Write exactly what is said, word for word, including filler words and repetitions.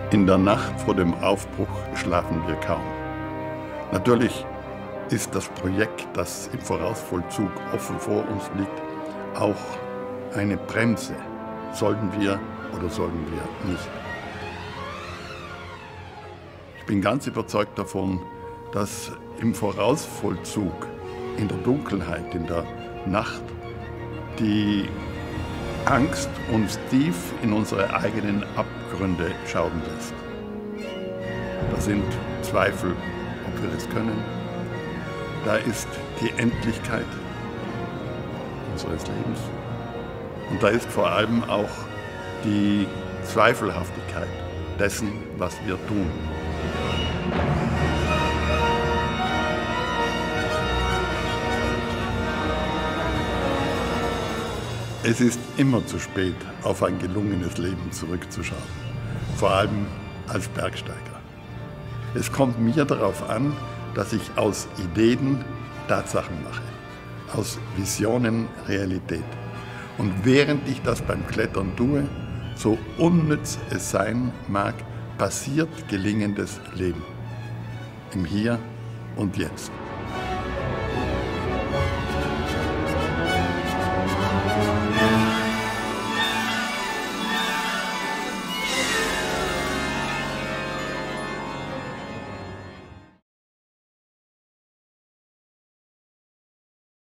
In der Nacht vor dem Aufbruch schlafen wir kaum. Natürlich ist das Projekt, das im Vorausvollzug offen vor uns liegt, auch eine Bremse. Sollten wir oder sollten wir nicht? Ich bin ganz überzeugt davon, dass im Vorausvollzug, in der Dunkelheit, in der Nacht, die Angst uns tief in unsere eigenen Abgründe schauen lässt. Da sind Zweifel, ob wir das können. Da ist die Endlichkeit unseres Lebens. Und da ist vor allem auch die Zweifelhaftigkeit dessen, was wir tun. Es ist immer zu spät, auf ein gelungenes Leben zurückzuschauen, vor allem als Bergsteiger. Es kommt mir darauf an, dass ich aus Ideen Tatsachen mache, aus Visionen Realität. Und während ich das beim Klettern tue, so unnütz es sein mag, passiert gelingendes Leben. Im Hier und Jetzt.